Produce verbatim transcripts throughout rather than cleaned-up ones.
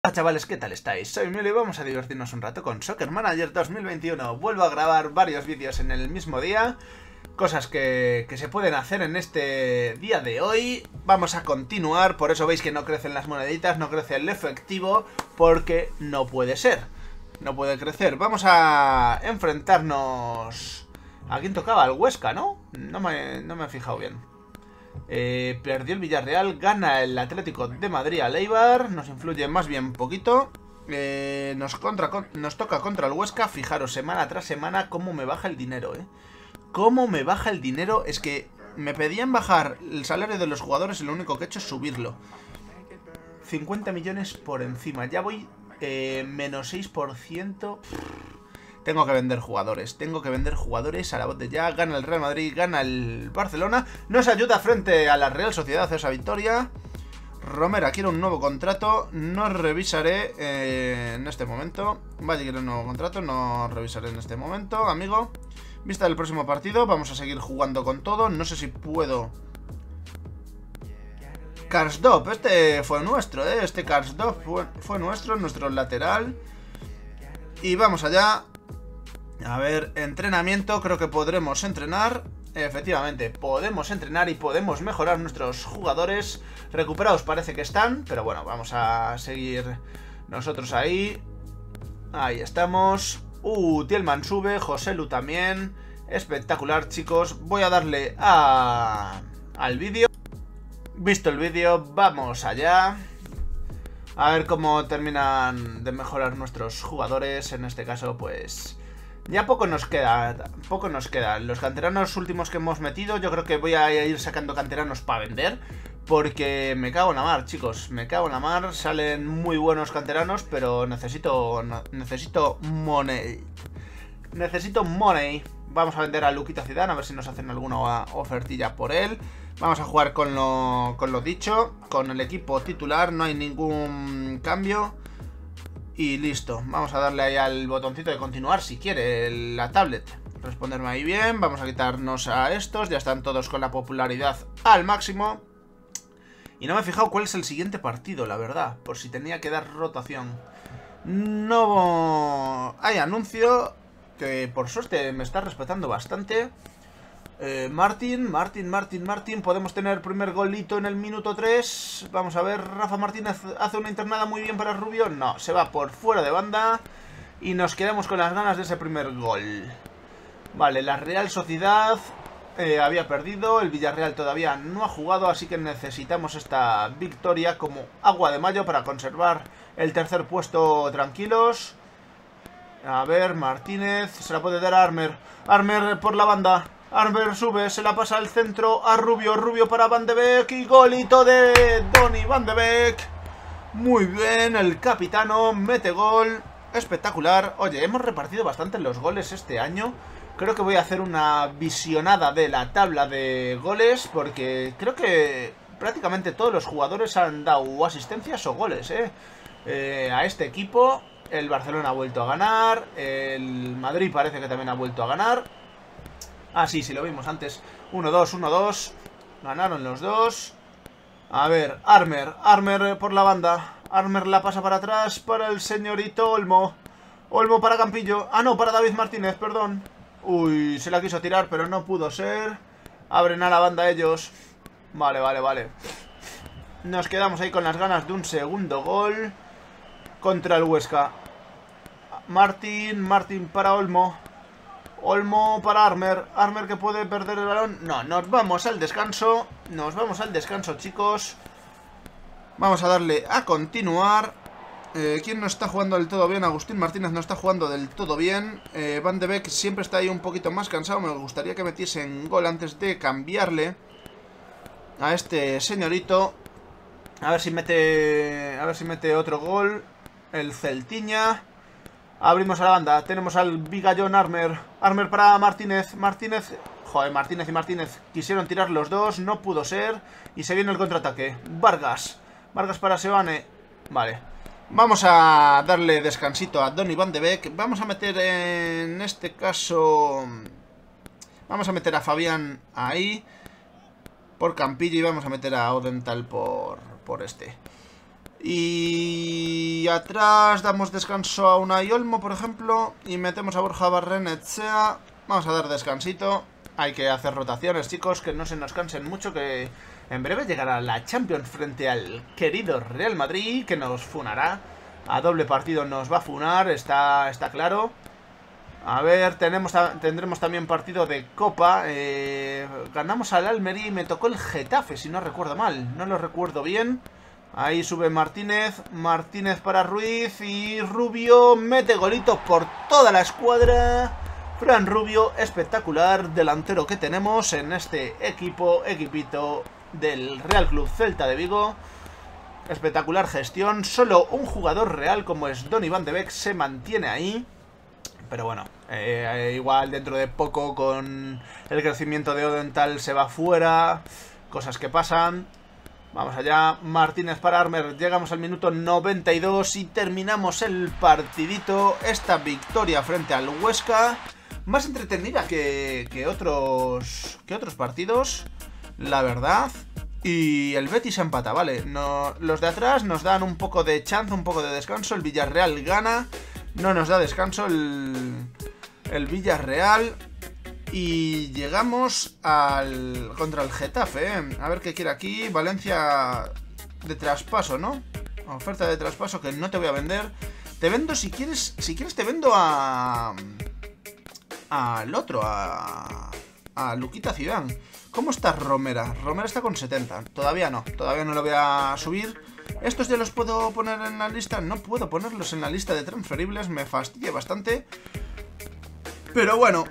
Hola chavales, ¿qué tal estáis? Soy Milo y vamos a divertirnos un rato con Soccer Manager dos mil veintiuno. Vuelvo a grabar varios vídeos en el mismo día, cosas que, que se pueden hacer en este día de hoy. Vamos a continuar, por eso veis que no crecen las moneditas, no crece el efectivo, porque no puede ser, no puede crecer. Vamos a enfrentarnos... ¿A quién tocaba? Al Huesca, ¿no? No me, no me he fijado bien. Eh, perdió el Villarreal, gana el Atlético de Madrid al Eibar, nos influye más bien poquito. Eh, nos, contra, con, nos toca contra el Huesca. Fijaros, semana tras semana, cómo me baja el dinero, ¿eh? Cómo me baja el dinero. Es que me pedían bajar el salario de los jugadores y lo único que he hecho es subirlo. cincuenta millones por encima. Ya voy eh, menos seis por ciento. Tengo que vender jugadores, tengo que vender jugadores a la voz de ya. Gana el Real Madrid, gana el Barcelona. Nos ayuda frente a la Real Sociedad esa victoria. Romera quiere un nuevo contrato. No revisaré eh, en este momento. Valle quiere un nuevo contrato, no revisaré en este momento, amigo. Vista del próximo partido, vamos a seguir jugando con todo. No sé si puedo... Karsdorp, este fue nuestro, ¿eh? Este Karsdorp fue, fue nuestro, nuestro lateral. Y vamos allá. A ver, entrenamiento, creo que podremos entrenar. Efectivamente, podemos entrenar y podemos mejorar nuestros jugadores. Recuperados parece que están, pero bueno, vamos a seguir nosotros ahí. Ahí estamos. Uh, Tielman sube, José Lu también. Espectacular, chicos. Voy a darle a... al vídeo. Visto el vídeo, vamos allá. A ver cómo terminan de mejorar nuestros jugadores. En este caso, pues... ya poco nos queda, poco nos queda. Los canteranos últimos que hemos metido, yo creo que voy a ir sacando canteranos para vender. Porque me cago en la mar, chicos. Me cago en la mar. Salen muy buenos canteranos, pero necesito, no, necesito money. Necesito money. Vamos a vender a Luquita Zidane, a ver si nos hacen alguna ofertilla por él. Vamos a jugar con lo, con lo dicho, con el equipo titular. No hay ningún cambio. Y listo, vamos a darle ahí al botoncito de continuar si quiere la tablet. Responderme ahí bien, vamos a quitarnos a estos. Ya están todos con la popularidad al máximo. Y no me he fijado cuál es el siguiente partido, la verdad, por si tenía que dar rotación. No hay anuncio, que por suerte me está respetando bastante. Eh, Martín, Martín, Martín, Martín. Podemos tener primer golito en el minuto tres. Vamos a ver, Rafa Martínez hace una internada muy bien para Rubio. No, se va por fuera de banda. Y nos quedamos con las ganas de ese primer gol. Vale, la Real Sociedad eh, había perdido. El Villarreal todavía no ha jugado. Así que necesitamos esta victoria como agua de mayo para conservar el tercer puesto tranquilos. A ver, Martínez. Se la puede dar a Armer. Armer por la banda. Armer sube, se la pasa al centro a Rubio, Rubio para Van de Beek y golito de Donny Van de Beek. Muy bien, el capitano mete gol, espectacular. Oye, hemos repartido bastante los goles este año. Creo que voy a hacer una visionada de la tabla de goles porque creo que prácticamente todos los jugadores han dado asistencias o goles, ¿eh? Eh, a este equipo. El Barcelona ha vuelto a ganar, el Madrid parece que también ha vuelto a ganar. Ah, sí, sí, lo vimos antes. uno dos, uno dos. Ganaron los dos. A ver, Armer. Armer por la banda. Armer la pasa para atrás para el señorito Olmo. Olmo para Campillo. Ah, no, para David Martínez, perdón. Uy, se la quiso tirar, pero no pudo ser. Abren a la banda ellos. Vale, vale, vale. Nos quedamos ahí con las ganas de un segundo gol contra el Huesca. Martín, Martín para Olmo. Olmo para Armer. Armer que puede perder el balón. No, nos vamos al descanso. Nos vamos al descanso, chicos. Vamos a darle a continuar. eh, ¿Quién no está jugando del todo bien? Agustín Martínez no está jugando del todo bien. eh, Van de Beek siempre está ahí un poquito más cansado. Me gustaría que metiesen gol antes de cambiarle a este señorito. A ver si mete... A ver si mete otro gol el Celtiña. Abrimos a la banda, tenemos al bigallón Armer. Armer para Martínez, Martínez. Joder, Martínez y Martínez quisieron tirar los dos, no pudo ser. Y se viene el contraataque, Vargas. Vargas para Seoane. Vale, vamos a darle descansito a Donny Van de Beek. Vamos a meter en este caso... Vamos a meter a Fabián ahí por Campillo y vamos a meter a Odental por, por este. Y atrás damos descanso a Unai Olmo, por ejemplo. Y metemos a Borja Barrenechea. Vamos a dar descansito. Hay que hacer rotaciones, chicos, que no se nos cansen mucho, que en breve llegará la Champions frente al querido Real Madrid, que nos funará. A doble partido nos va a funar, está, está claro. A ver, tenemos, tendremos también partido de Copa. Eh, ganamos al Almería y me tocó el Getafe, si no recuerdo mal. No lo recuerdo bien. Ahí sube Martínez. Martínez para Ruiz. Y Rubio mete golitos por toda la escuadra. Fran Rubio, espectacular delantero que tenemos en este equipo, equipito del Real Club Celta de Vigo. Espectacular gestión. Solo un jugador real como es Donny Van de Beek se mantiene ahí. Pero bueno, eh, igual dentro de poco con el crecimiento de Odental se va fuera. Cosas que pasan. Vamos allá, Martínez para Armer. Llegamos al minuto noventa y dos y terminamos el partidito. Esta victoria frente al Huesca. Más entretenida que, que, otros, que otros partidos, la verdad. Y el Betis empata, vale. No, los de atrás nos dan un poco de chance, un poco de descanso. El Villarreal gana. No nos da descanso el, el Villarreal. Y llegamos al contra el Getafe, ¿eh? A ver qué quiere aquí. Valencia de traspaso, ¿no? Oferta de traspaso que no te voy a vender. Te vendo si quieres. Si quieres te vendo a... al otro, a... a Luquita Zidane. ¿Cómo está Romera? Romera está con setenta. Todavía no, todavía no lo voy a subir. ¿Estos ya los puedo poner en la lista? No puedo ponerlos en la lista de transferibles. Me fastidia bastante. Pero bueno,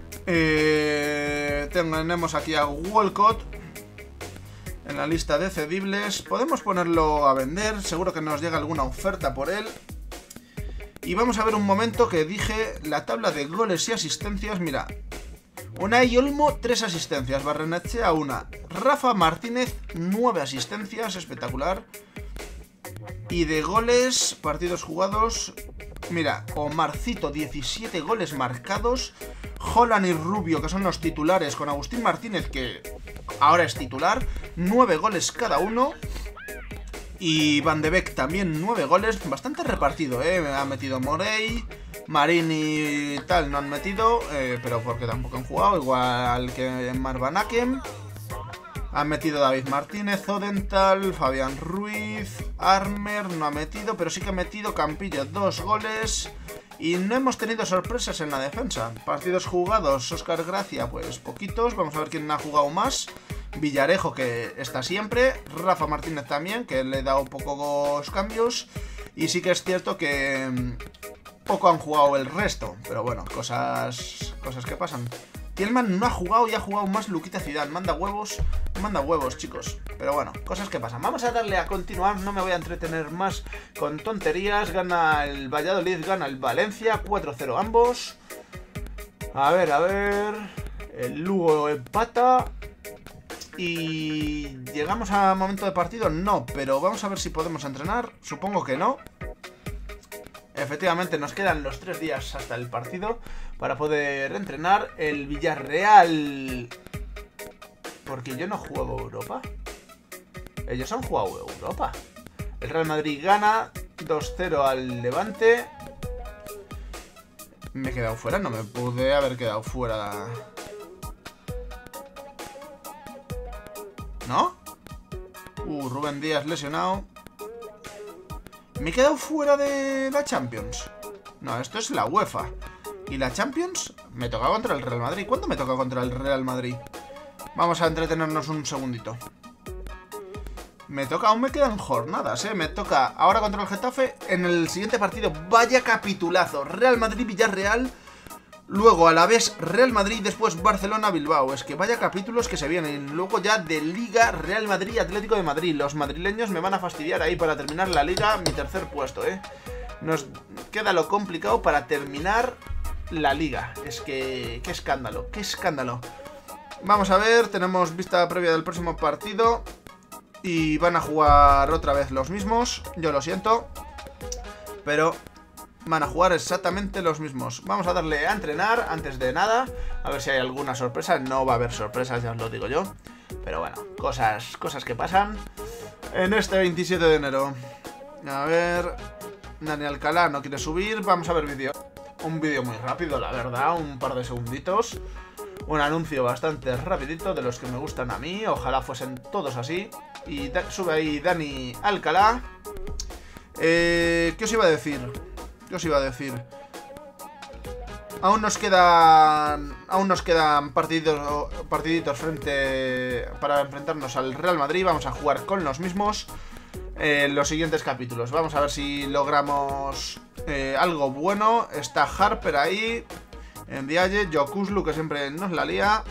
eh, tenemos aquí a Walcott en la lista de cedibles. Podemos ponerlo a vender. Seguro que nos llega alguna oferta por él. Y vamos a ver un momento que dije la tabla de goles y asistencias. Mira, Unai Olmo, tres asistencias. Barrenechea, una. Rafa Martínez, nueve asistencias. Espectacular. Y de goles, partidos jugados, mira, Omarcito, diecisiete goles marcados. Holland y Rubio, que son los titulares, con Agustín Martínez, que ahora es titular, nueve goles cada uno. Y Van de Beek también nueve goles, bastante repartido, ¿eh? Ha metido Morey, Marín y tal, no han metido, eh, pero porque tampoco han jugado, igual que Marwan Hakem. Han metido David Martínez, Odental, Fabián Ruiz, Armer no ha metido, pero sí que ha metido Campillo, dos goles. Y no hemos tenido sorpresas en la defensa. Partidos jugados, Óscar Gracia, pues poquitos. Vamos a ver quién ha jugado más. Villarejo, que está siempre. Rafa Martínez también, que le he dado pocos cambios. Y sí que es cierto que poco han jugado el resto. Pero bueno, cosas, cosas que pasan. Tielman no ha jugado y ha jugado más Luquita Zidane. Manda huevos, manda huevos, chicos. Pero bueno, cosas que pasan. Vamos a darle a continuar, no me voy a entretener más con tonterías. Gana el Valladolid, gana el Valencia, cuatro cero ambos. A ver, a ver. El Lugo empata. Y llegamos a momento de partido, no, pero vamos a ver si podemos entrenar. Supongo que no. Efectivamente, nos quedan los tres días hasta el partido para poder entrenar. El Villarreal, porque yo no juego Europa. Ellos han jugado Europa. El Real Madrid gana dos cero al Levante. Me he quedado fuera, no me pude haber quedado fuera. ¿No? Uh, Rubén Díaz lesionado. Me he quedado fuera de la Champions. No, esto es la UEFA. Y la Champions me toca contra el Real Madrid. ¿Cuándo me toca contra el Real Madrid? Vamos a entretenernos un segundito. Me toca, aún me quedan jornadas, ¿eh? Me toca ahora contra el Getafe. En el siguiente partido, vaya capitulazo. Real Madrid-Villarreal. Luego a la vez Real Madrid, después Barcelona-Bilbao. Es que vaya capítulos que se vienen. Luego ya de Liga, Real Madrid-Atlético de Madrid. Los madrileños me van a fastidiar ahí para terminar la Liga. Mi tercer puesto, ¿eh? Nos queda lo complicado para terminar la Liga. Es que... qué escándalo, qué escándalo. Vamos a ver, tenemos vista previa del próximo partido. Y van a jugar otra vez los mismos. Yo lo siento, pero van a jugar exactamente los mismos. Vamos a darle a entrenar antes de nada. A ver si hay alguna sorpresa. No va a haber sorpresas, ya os lo digo yo. Pero bueno, cosas, cosas que pasan en este veintisiete de enero. A ver... Dani Alcalá no quiere subir. Vamos a ver vídeo. Un vídeo muy rápido, la verdad. Un par de segunditos. Un anuncio bastante rapidito, de los que me gustan a mí. Ojalá fuesen todos así. Y sube ahí Dani Alcalá. Eh, ¿Qué os iba a decir? ¿Qué os iba a decir? Aún nos quedan... Aún nos quedan partiditos, partiditos frente... Para enfrentarnos al Real Madrid. Vamos a jugar con los mismos en eh, los siguientes capítulos. Vamos a ver si logramos eh, algo bueno. Está Harper ahí. Ndiaye, Yokuslu, que siempre nos la lía.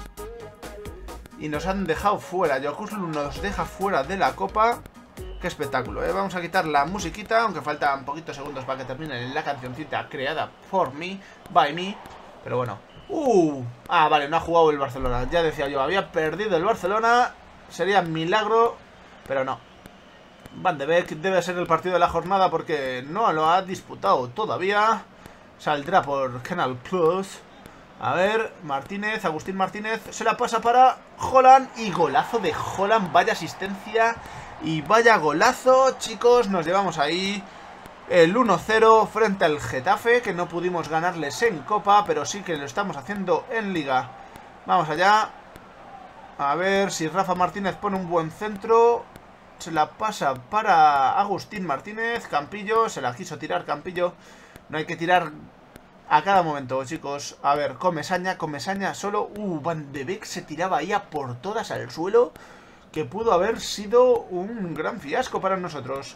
Y nos han dejado fuera. Yokuslu nos deja fuera de la copa. Qué espectáculo, ¿eh? Vamos a quitar la musiquita, aunque faltan poquitos segundos para que termine la cancioncita creada por mí, by me. Pero bueno. Uh, ah, vale, no ha jugado el Barcelona. Ya decía yo, había perdido el Barcelona. Sería milagro, pero no. Van de Beek debe ser el partido de la jornada porque no lo ha disputado todavía. Saldrá por Canal Plus. A ver, Martínez, Agustín Martínez. Se la pasa para Haaland. Y golazo de Haaland, vaya asistencia. Y vaya golazo, chicos. Nos llevamos ahí el uno cero frente al Getafe, que no pudimos ganarles en Copa, pero sí que lo estamos haciendo en Liga. Vamos allá. A ver si Rafa Martínez pone un buen centro. Se la pasa para Agustín Martínez. Campillo, se la quiso tirar Campillo. No hay que tirar a cada momento, chicos. A ver, Comesaña, Comesaña solo. Uh, Van de Beek se tiraba ahí a por todas al suelo, que pudo haber sido un gran fiasco para nosotros.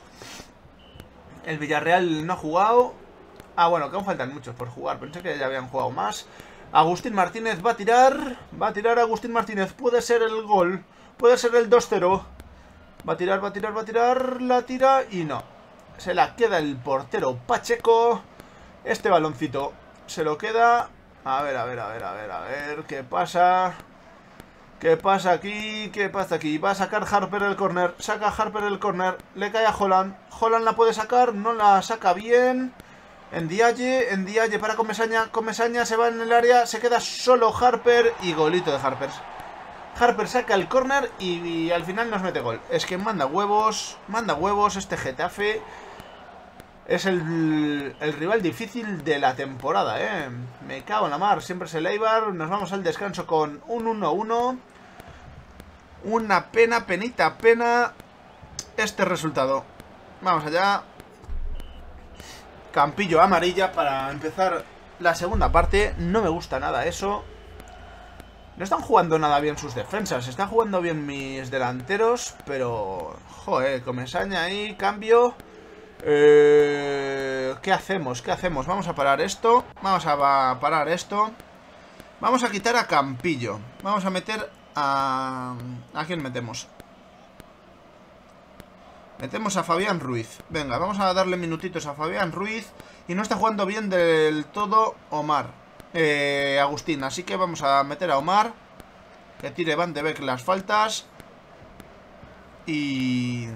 El Villarreal no ha jugado. Ah, bueno, que aún faltan muchos por jugar. Pensé que ya habían jugado más. Agustín Martínez va a tirar. Va a tirar Agustín Martínez. Puede ser el gol. Puede ser el dos cero. Va a tirar, va a tirar, va a tirar. La tira y no. Se la queda el portero Pacheco. Este baloncito se lo queda. A ver, a ver, a ver, a ver, a ver. ¿Qué pasa? ¿Qué pasa aquí? ¿Qué pasa aquí? Va a sacar Harper el córner. Saca Harper el córner. Le cae a Haaland. Haaland la puede sacar. No la saca bien. Ndiaye. Ndiaye para Comesaña. Comesaña se va en el área. Se queda solo Harper. Y golito de Harper. Harper saca el córner y, y al final nos mete gol. Es que manda huevos. Manda huevos este Getafe. Es el, el rival difícil de la temporada, ¿eh? Me cago en la mar. Siempre es el Eibar. Nos vamos al descanso con un uno uno. Una pena, penita, pena este resultado. Vamos allá. Campillo amarilla para empezar la segunda parte. No me gusta nada eso. No están jugando nada bien sus defensas. Están jugando bien mis delanteros. Pero, joder, Comesaña ahí, cambio. Eh, ¿Qué hacemos? ¿Qué hacemos? Vamos a parar esto. Vamos a parar esto. Vamos a quitar a Campillo. Vamos a meter a... ¿A quién metemos? Metemos a Fabián Ruiz. Venga, vamos a darle minutitos a Fabián Ruiz. Y no está jugando bien del todo Omar eh, Agustín. Así que vamos a meter a Omar. Que tire Van de Beek las faltas. Y...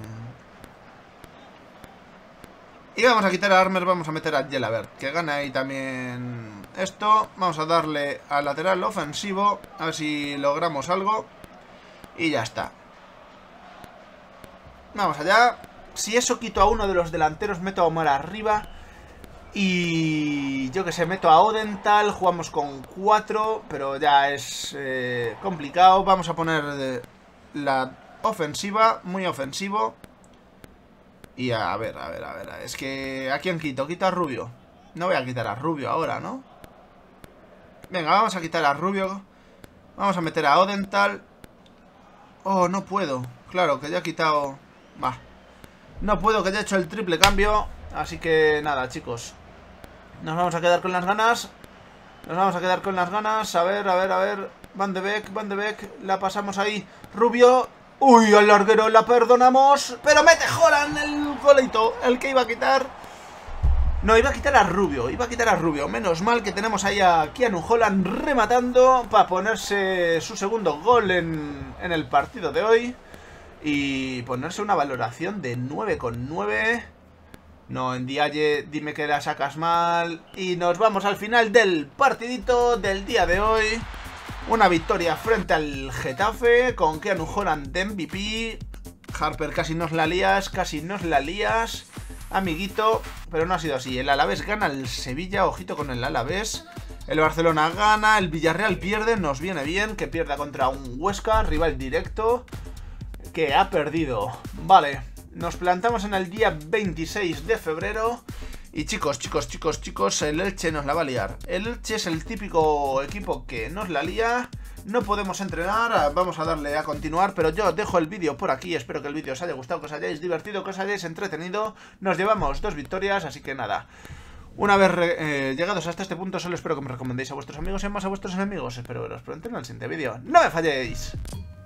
Y vamos a quitar a Armer, vamos a meter a Gelabert, que gana ahí también esto. Vamos a darle al lateral ofensivo, a ver si logramos algo. Y ya está. Vamos allá. Si eso quito a uno de los delanteros, meto a Omar arriba. Y yo que sé, meto a Odental, jugamos con cuatro, pero ya es eh, complicado. Vamos a poner de la ofensiva, muy ofensivo. Y a ver, a ver, a ver, es que... ¿A quién quito? Quito a Rubio. No voy a quitar a Rubio ahora, ¿no? Venga, vamos a quitar a Rubio. Vamos a meter a Odental. Oh, no puedo. Claro, que ya he quitado... Va. No puedo, que ya he hecho el triple cambio. Así que nada, chicos. Nos vamos a quedar con las ganas. Nos vamos a quedar con las ganas. A ver, a ver, a ver. Van de Beek, Van de Beek. La pasamos ahí. Rubio... Uy, al larguero la perdonamos. Pero mete Haaland el golito. El que iba a quitar. No, iba a quitar a Rubio. Iba a quitar a Rubio. Menos mal que tenemos ahí a Keanu Haaland rematando para ponerse su segundo gol en, en el partido de hoy. Y ponerse una valoración de nueve coma nueve. No, Ndiaye, dime que la sacas mal. Y nos vamos al final del partidito del día de hoy. Una victoria frente al Getafe con Keanu Haaland de M V P. Harper, casi nos la lías, casi nos la lías. amiguito, pero no ha sido así. El Alavés gana al Sevilla, ojito con el Alavés. El Barcelona gana, el Villarreal pierde, nos viene bien que pierda contra un Huesca, rival directo, que ha perdido. Vale, nos plantamos en el día veintiséis de febrero. Y chicos, chicos, chicos, chicos, el Elche nos la va a liar. El Elche es el típico equipo que nos la lía. No podemos entrenar, vamos a darle a continuar, pero yo dejo el vídeo por aquí. Espero que el vídeo os haya gustado, que os hayáis divertido, que os hayáis entretenido. Nos llevamos dos victorias, así que nada. Una vez eh, llegados hasta este punto, solo espero que me recomendéis a vuestros amigos y más a vuestros enemigos. Espero veros pronto en el siguiente vídeo. ¡No me falléis!